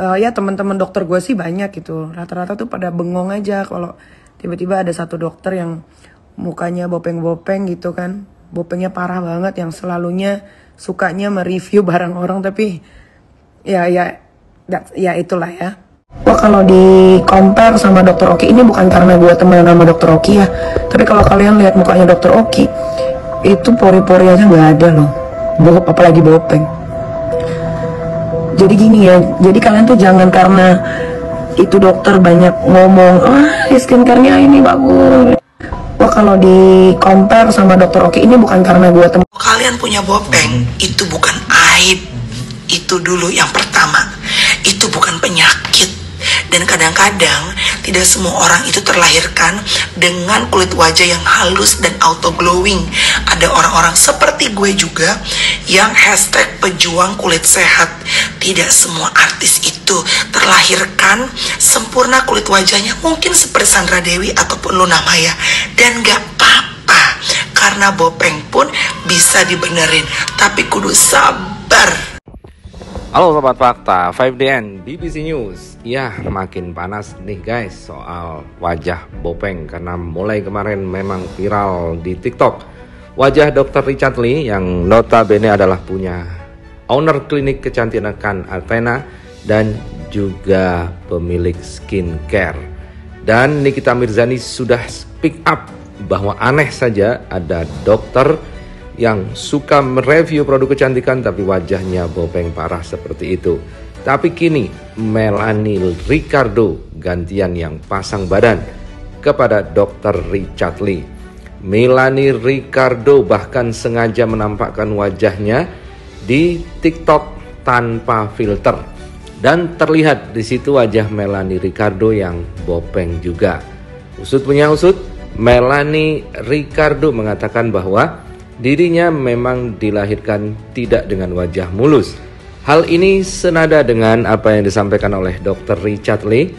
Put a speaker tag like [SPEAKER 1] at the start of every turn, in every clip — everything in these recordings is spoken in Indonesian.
[SPEAKER 1] Ya teman-teman dokter gue sih banyak gitu. Rata-rata tuh pada bengong aja kalau tiba-tiba ada satu dokter yang mukanya bopeng-bopeng gitu kan. Bopengnya parah banget, yang selalunya sukanya mereview barang orang, tapi ya itulah ya. Wah, kalau di compare sama dokter Oki, ini bukan karena gue temenan sama dokter Oki ya, tapi kalau kalian lihat mukanya dokter Oki, itu pori-pori aja nggak ada loh, apalagi bopeng. Jadi gini ya, jadi kalian tuh jangan karena itu dokter banyak ngomong, skincare-nya ini bagus. Wah, kalau di compare sama dokter Oki, ini bukan karena gue
[SPEAKER 2] kalian punya bopeng, itu bukan aib. Itu dulu yang pertama. Itu bukan penyakit. Dan kadang-kadang tidak semua orang itu terlahirkan dengan kulit wajah yang halus dan auto glowing. Ada orang-orang seperti gue juga yang #pejuang kulit sehat. Tidak semua artis itu terlahirkan sempurna kulit wajahnya, mungkin seperti Sandra Dewi ataupun Luna Maya. Dan gak apa-apa, karena bopeng pun bisa dibenerin, tapi kudu sabar.
[SPEAKER 3] Halo Sobat Fakta, 5DN, BBC News. Ya, makin panas nih guys soal wajah bopeng, karena mulai kemarin memang viral di TikTok. Wajah Dr. Richard Lee yang notabene adalah punya owner klinik kecantikan Athena dan juga pemilik skincare. Dan Nikita Mirzani sudah speak up bahwa aneh saja ada dokter yang suka mereview produk kecantikan tapi wajahnya bopeng parah seperti itu. Tapi kini Melanie Ricardo gantian yang pasang badan kepada Dr. Richard Lee. Melanie Ricardo bahkan sengaja menampakkan wajahnya di TikTok tanpa filter. Dan terlihat di situ wajah Melanie Ricardo yang bopeng juga. Usut punya usut, Melanie Ricardo mengatakan bahwa dirinya memang dilahirkan tidak dengan wajah mulus. Hal ini senada dengan apa yang disampaikan oleh Dr. Richard Lee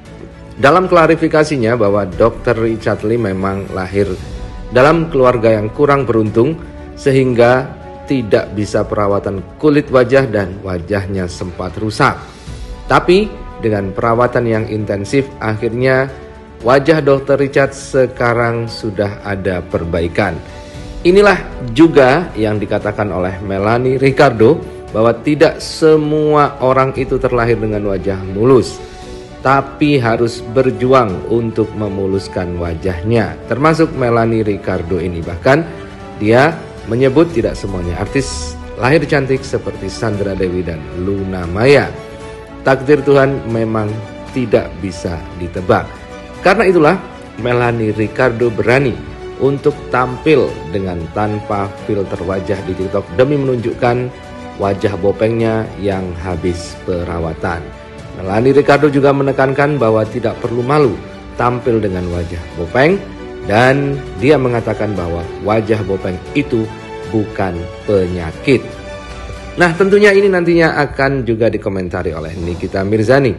[SPEAKER 3] dalam klarifikasinya bahwa Dr. Richard Lee memang lahir dalam keluarga yang kurang beruntung sehingga tidak bisa perawatan kulit wajah dan wajahnya sempat rusak. Tapi dengan perawatan yang intensif akhirnya wajah Dr. Richard sekarang sudah ada perbaikan. Inilah juga yang dikatakan oleh Melanie Ricardo bahwa tidak semua orang itu terlahir dengan wajah mulus, tapi harus berjuang untuk memuluskan wajahnya. Termasuk Melanie Ricardo ini, bahkan dia menyebut tidak semuanya artis lahir cantik seperti Sandra Dewi dan Luna Maya. Takdir Tuhan memang tidak bisa ditebak. Karena itulah Melanie Ricardo berani untuk tampil dengan tanpa filter wajah di TikTok demi menunjukkan wajah bopengnya yang habis perawatan. Melanie Ricardo juga menekankan bahwa tidak perlu malu tampil dengan wajah bopeng, dan dia mengatakan bahwa wajah bopeng itu bukan penyakit. Nah, tentunya ini nantinya akan juga dikomentari oleh Nikita Mirzani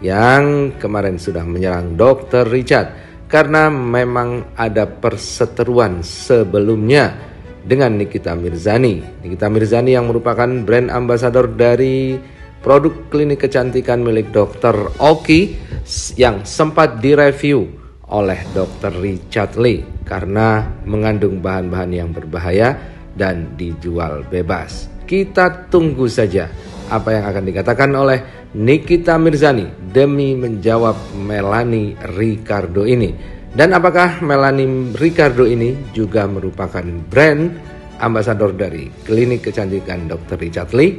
[SPEAKER 3] yang kemarin sudah menyerang Dr. Richard karena memang ada perseteruan sebelumnya dengan Nikita Mirzani. Nikita Mirzani yang merupakan brand ambassador dari produk klinik kecantikan milik Dr. Oki yang sempat direview oleh Dr. Richard Lee karena mengandung bahan-bahan yang berbahaya dan dijual bebas. Kita tunggu saja apa yang akan dikatakan oleh Nikita Mirzani demi menjawab Melanie Ricardo ini. Dan apakah Melanie Ricardo ini juga merupakan brand ambassador dari klinik kecantikan Dr. Richard Lee?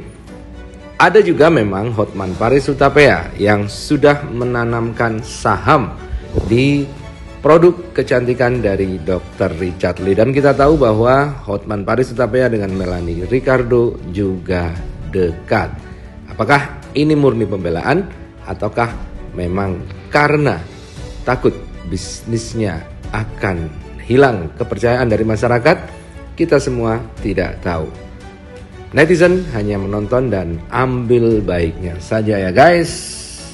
[SPEAKER 3] Ada juga memang Hotman Paris Hutapea yang sudah menanamkan saham di produk kecantikan dari Dr. Richard Lee. Dan kita tahu bahwa Hotman Paris Hutapea dengan Melanie Ricardo juga dekat. Apakah ini murni pembelaan ataukah memang karena takut bisnisnya akan hilang kepercayaan dari masyarakat? Kita semua tidak tahu. Netizen hanya menonton dan ambil baiknya saja ya guys.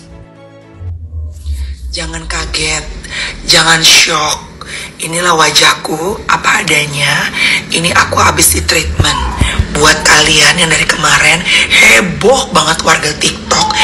[SPEAKER 2] Jangan kaget, jangan shock. Inilah wajahku apa adanya. Ini aku habis di treatment. Buat kalian yang dari kemarin heboh banget warga TikTok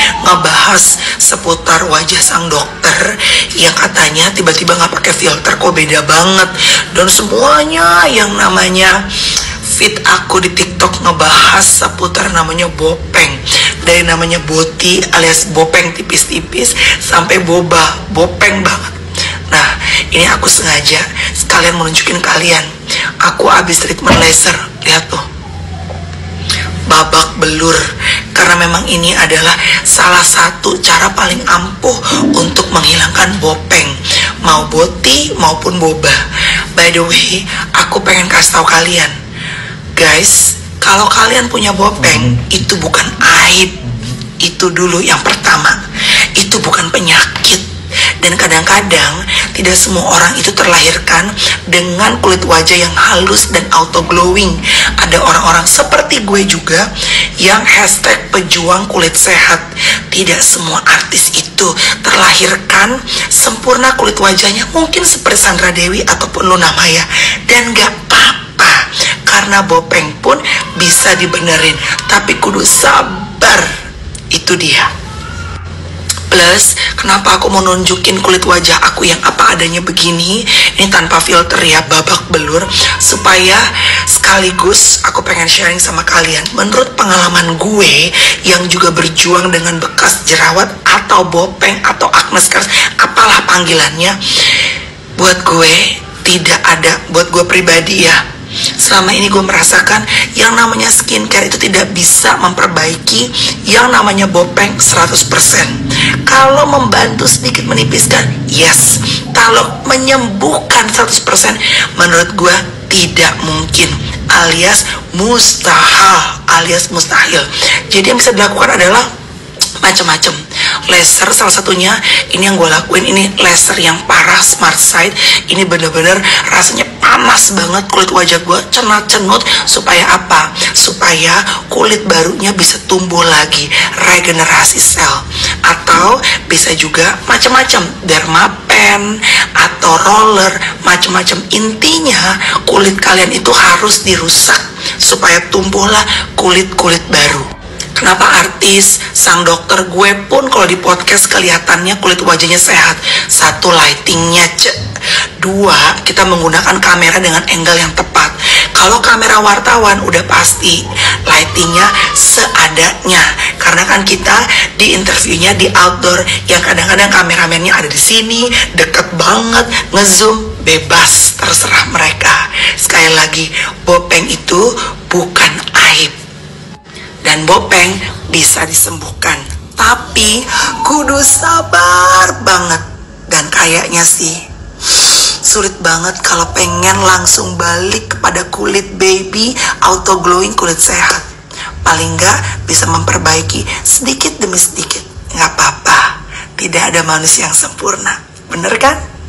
[SPEAKER 2] ngebahas seputar wajah sang dokter yang katanya tiba-tiba nggak pakai filter kok beda banget. Dan semuanya yang namanya feed aku di TikTok ngebahas seputar namanya bopeng. Dari namanya boti alias bopeng tipis-tipis sampai bopeng banget. Nah, ini aku sengaja sekalian menunjukin kalian. Aku habis treatment laser. Lihat tuh. Babak belur. Karena memang ini adalah salah satu cara paling ampuh untuk menghilangkan bopeng. Mau boti maupun boba. By the way, aku pengen kasih tahu kalian. Guys, kalau kalian punya bopeng, itu bukan aib. Itu dulu yang pertama. Itu bukan penyakit. Dan kadang-kadang tidak semua orang itu terlahirkan dengan kulit wajah yang halus dan auto glowing. Ada orang-orang seperti gue juga yang hashtag pejuang kulit sehat. Tidak semua artis itu terlahirkan sempurna kulit wajahnya, mungkin seperti Sandra Dewi ataupun Luna Maya. Dan gak apa-apa, karena bopeng pun bisa dibenerin, tapi kudu sabar. Itu dia. Plus, kenapa aku mau nunjukin kulit wajah aku yang apa adanya begini, ini tanpa filter ya, babak belur, supaya sekaligus aku pengen sharing sama kalian. Menurut pengalaman gue yang juga berjuang dengan bekas jerawat atau bopeng atau acne scars, apalah panggilannya, buat gue tidak ada, buat gue pribadi ya, selama ini gue merasakan yang namanya skincare itu tidak bisa memperbaiki yang namanya bopeng 100%. Kalau membantu sedikit menipiskan, yes. Kalau menyembuhkan 100%, menurut gue tidak mungkin, alias mustahil. Jadi yang bisa dilakukan adalah macam-macam. Laser salah satunya, ini yang gue lakuin, ini laser yang parah, Smart Side. Ini bener-bener rasanya panas banget kulit wajah gue, cenat-cenut. Supaya apa? Supaya kulit barunya bisa tumbuh lagi, regenerasi sel. Atau bisa juga macam-macam, dermapen atau roller, macam-macam. Intinya kulit kalian itu harus dirusak supaya tumbuhlah kulit-kulit baru. Kenapa artis, sang dokter, gue pun kalau di podcast kelihatannya kulit wajahnya sehat? Satu, lightingnya, dua, kita menggunakan kamera dengan angle yang tepat. Kalau kamera wartawan udah pasti lightingnya seadanya, karena kan kita di interviewnya di outdoor yang kadang-kadang kameramennya ada di sini, deket banget, ngezoom, bebas, terserah mereka. Sekali lagi, bopeng itu bukan aib. Dan bopeng bisa disembuhkan, tapi kudu sabar banget. Dan kayaknya sih sulit banget kalau pengen langsung balik kepada kulit baby auto glowing, kulit sehat. Paling nggak bisa memperbaiki sedikit demi sedikit. Nggak apa-apa, tidak ada manusia yang sempurna, bener kan?